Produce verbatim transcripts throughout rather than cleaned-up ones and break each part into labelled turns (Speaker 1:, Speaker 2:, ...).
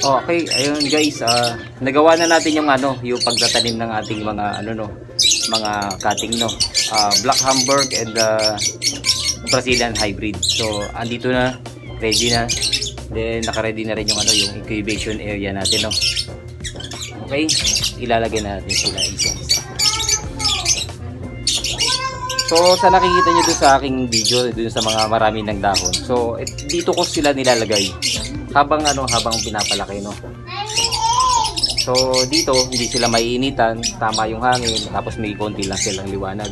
Speaker 1: Okay, ayun guys, uh, nagawa na natin yung ano, yung pagtatanim ng ating mga ano no, mga cutting no. Uh, Black Hamburg and uh, Brazilian hybrid. So, andito na, ready na. Then naka-ready na rin yung ano, yung incubation area natin no. Okay, ilalagay natin sila isa-isa. So, sa nakikita nyo doon sa aking video, doon sa mga marami ng dahon. So, et, dito ko sila nilalagay habang ano, habang pinapalaki no. So, dito hindi sila maiinitan, tama yung hangin, tapos may konti lang silang liwanag.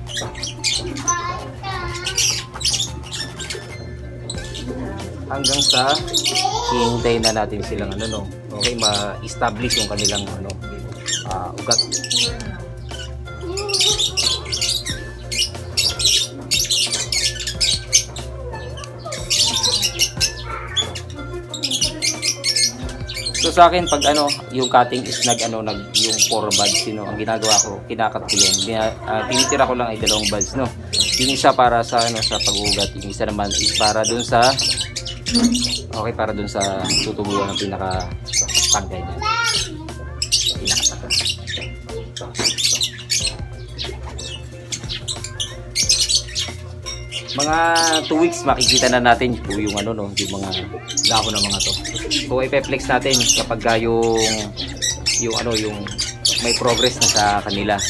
Speaker 1: Hanggang sa hihintayin na natin silang ano no. Okay, ma-establish yung kanilang ano, uh, ugat. So sa akin pag ano, yung cutting is nag ano nag yung four buds no, ang ginagawa ko, kinakat ko yun. Gina, uh, tinitira ko lang ay dalawang buds no. Yung isa para sa ano sa pag-uugat, yung isa naman is para dun sa okay, para dun sa tutubuan ng pinaka tangkay niya. Pinakatakan. Mga two weeks makikita na natin yung ano no, yung mga dahon ng mga to. So ipe-flex natin kapag yung yung ano yung may progress na sa kanila.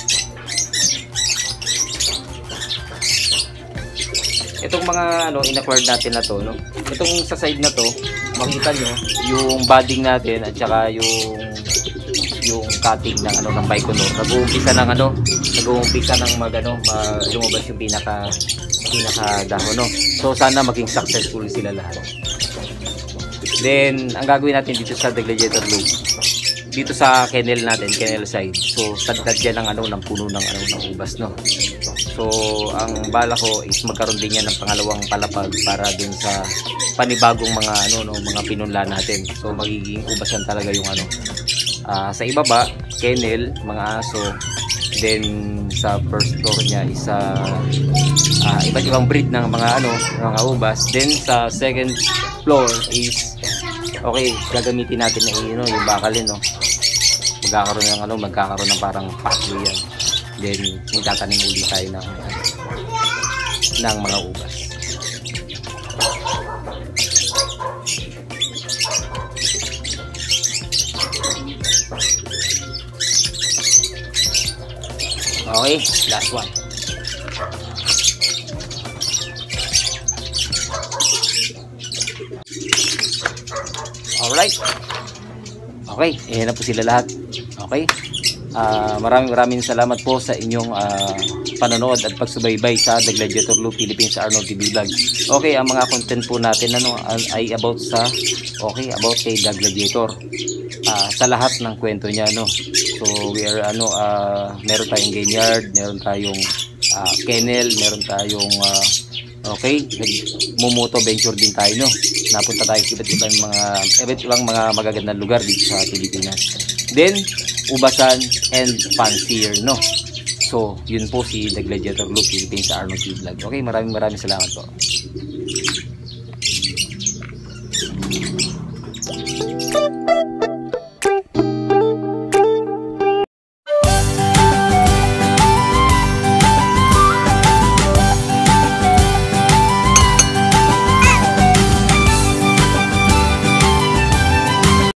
Speaker 1: Itong mga ano in-acquired natin na to no. Itong sa side na to, makita nyo yung budding natin at saka yung yung cutting ng ano ng Baikonur. Nag-uumpisa ng ano, nag-uumpisa ng mag ano, lumabas yung pinaka pinaka dahon no. So sana maging successful sila lahat. Then ang gagawin natin dito sa Degladiator Loop, dito sa kennel natin, kennel side. So tadtad yan ng ano ng puno ng ano ng ubas no. So ang bala ko is magkaroon din yan ng pangalawang palapag para dun sa panibagong mga ano no, mga pinunla natin. So magiging ubasan talaga yung ano. Uh, sa ibaba, kennel, mga aso. Then sa first floor niya is uh, uh, iba't ibang breed ng mga ano, mga ubas. Then sa second floor is okay, gagamitin natin na you know, yung bakalin no. Magkakaroon ng ano, magkakaroon ng parang pathway yan. Then magtatanim ulit tayo ng ng mga ubas. Okay, last one. Alright. Okay, ayan na po sila lahat. Okay. Uh, maraming maraming salamat po sa inyong uh, panonood at pagsubaybay sa The Gladiator Loop Philippines Arnold T V Vlog. Okay, ang mga content po natin ano, ay about sa okay, about kay The Gladiator. Uh, sa lahat ng kwento niya no. So we are ano uh, meron tayong ganyard, meron tayong uh, kennel, meron tayong uh, okay, nagmumoto venture din tayo no. Napunta tayo sa iba't ibang mga iba't ibang mga magagandang lugar dito sa Pilipinas. Then ubasan and fancier no. So yun po si The Gladiator Loop Philippines Arnold T V Vlog. Okay, maraming maraming salamat po.